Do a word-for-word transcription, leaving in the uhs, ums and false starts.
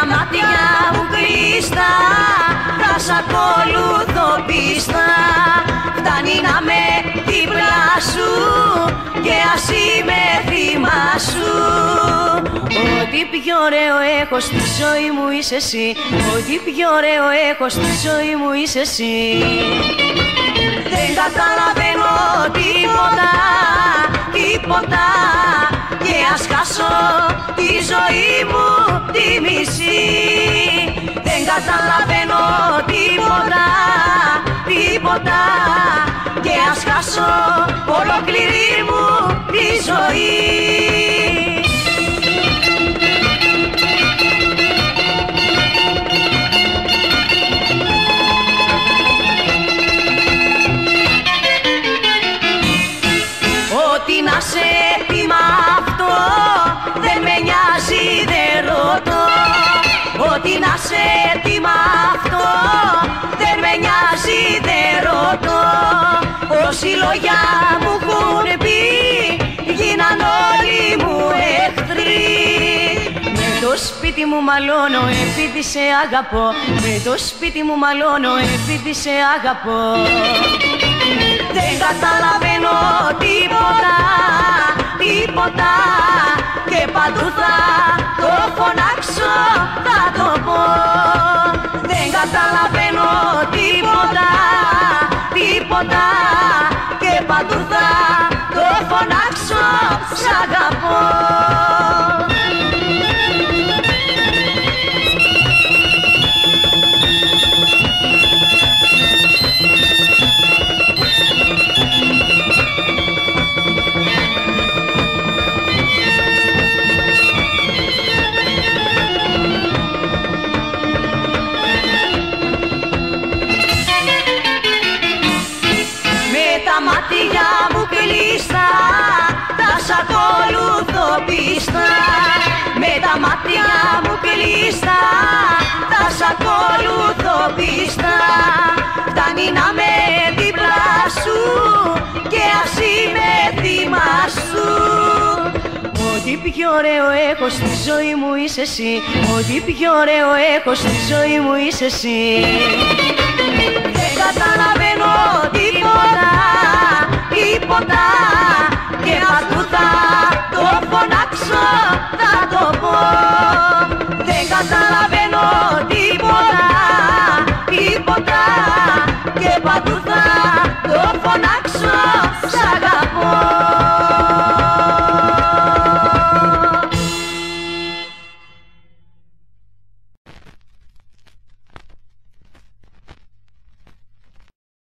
τα μάτια μου κλειστά θα σ' ακολουθώ πίστα. Φτάνει να με δίπλα σου και ας είμαι θύμα σου. Ό,τι πιο ωραίο έχω στη ζωή μου είσαι εσύ. Ό,τι πιο ωραίο έχω στη ζωή μου είσαι εσύ. Δεν καταλαβαίνω τίποτα, τίποτα και ας χάσω τη ζωή μου τη μισή. Δεν καταλαβαίνω τίποτα, τίποτα και ας χάσω ολόκληρη μου τη ζωή. Ό,τι να σε έτοιμα αυτό δεν με νοιάζει, δεν ρωτώ. Ό,τι να σε έτοιμα αυτό δεν με νοιάζει, δεν ρωτώ. Όσοι λόγια μου έχουν πει γίναν όλοι μου εχθροί. Με το σπίτι μου μαλώνω επειδή σε αγαπώ. Με το σπίτι μου μαλώνω επειδή σε αγαπώ. Δεν καταλαβαίνω τίποτα, τίποτα και παντού θα το φωνάξω, θα το πω. Δεν καταλαβαίνω τίποτα, τίποτα και παντού θα το φωνάξω, σ' αγαπώ. Μάτια μου κλειστά θα σ' ακολουθώ πίστα. Με τα μάτια μου κλειστά θα σ' ακολουθώ πίστα. Φτάνει να με δίπλα σου και ας είμαι θύμα σου. Ό,τι πιο ωραίο έχω στη ζωή μου είσαι εσύ. Ό,τι πιο ωραίο έχω στη ζωή μου είσαι εσύ. Δεν καταλαβαίνω τίποτα, τίποτα